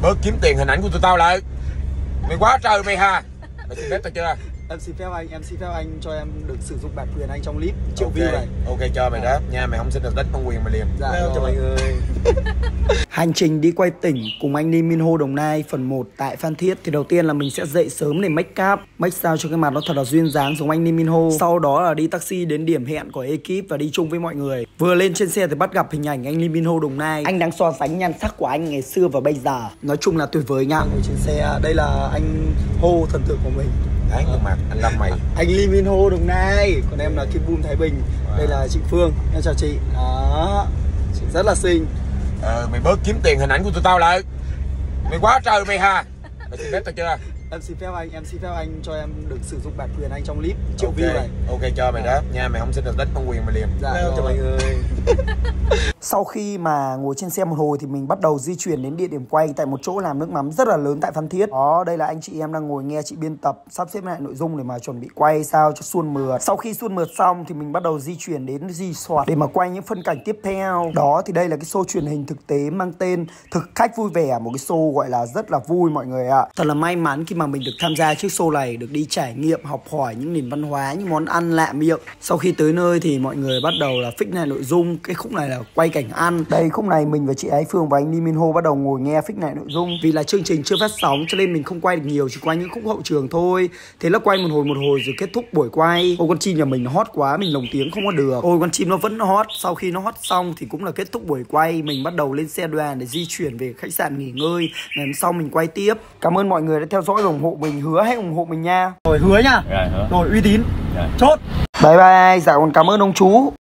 bớt kiếm tiền hình ảnh của tụi tao lại. Mày quá trời mày hà. Mày xin phép tao chưa? Em xin phép anh cho em được sử dụng bản quyền anh trong clip triệu view này. Ok cho mày đó nha, mày không xin được đánh con quyền mày liền. Dạ cho mọi người. Hành trình đi quay tỉnh cùng anh Lee Min Ho Đồng Nai phần 1 tại Phan Thiết thì đầu tiên là mình sẽ dậy sớm để make up, make sao cho cái mặt nó thật là duyên dáng giống anh Lee Min Ho. Sau đó là đi taxi đến điểm hẹn của ekip và đi chung với mọi người. Vừa lên trên xe thì bắt gặp hình ảnh anh Lee Min Ho Đồng Nai. Anh đang so sánh nhan sắc của anh ngày xưa và bây giờ. Nói chung là tuyệt vời nha. Ngồi trên xe, đây là anh Ho thần tượng của mình. Đấy, nhưng mà anh Lâm mày. Anh Lee Min Ho Đồng Nai, còn em là Kim Boom Thái Bình. Đây là chị Phương, em chào chị. Đó, chị rất là xinh. Mày bớt kiếm tiền hình ảnh của tụi tao lại. Mày quá trời mày hà. Mày xin phép tao chưa? Em xin phép anh cho em được sử dụng bản quyền anh trong clip triệu view này. Ok cho mày đó nha, mày không xin được đánh con quyền mày liền. Dạ cho mọi người. Sau khi mà ngồi trên xe một hồi thì mình bắt đầu di chuyển đến địa điểm quay tại một chỗ làm nước mắm rất là lớn tại Phan Thiết. Đó, đây là anh chị em đang ngồi nghe chị biên tập sắp xếp lại nội dung để mà chuẩn bị quay sao cho suôn mượt. Sau khi suôn mượt xong thì mình bắt đầu di chuyển đến resort để mà quay những phân cảnh tiếp theo. Đó thì đây là cái show truyền hình thực tế mang tên Thực Khách Vui Vẻ, một cái show gọi là rất là vui mọi người ạ. Thật là may mắn khi mà mình được tham gia chiếc show này, được đi trải nghiệm học hỏi những nền văn hóa, những món ăn lạ miệng. Sau khi tới nơi thì mọi người bắt đầu là fix lại nội dung. Cái khúc này là quay cảnh ăn. Đây khúc này mình và chị Ái Phương và anh Lee Min Ho bắt đầu ngồi nghe fix lại nội dung. Vì là chương trình chưa phát sóng cho nên mình không quay được nhiều, chỉ quay những khúc hậu trường thôi. Thế là quay một hồi rồi kết thúc buổi quay. Ôi con chim nhà mình nó hot quá, mình lồng tiếng không có được. Ôi con chim nó vẫn hot. Sau khi nó hot xong thì cũng là kết thúc buổi quay. Mình bắt đầu lên xe đoàn để di chuyển về khách sạn nghỉ ngơi. Ngày hôm sau mình quay tiếp. Cảm ơn mọi người đã theo dõi và ủng hộ mình. Hứa hãy ủng hộ mình nha. Rồi hứa nha. Rồi uy tín. Chốt. Bye bye. Dạ còn cảm ơn ông chú.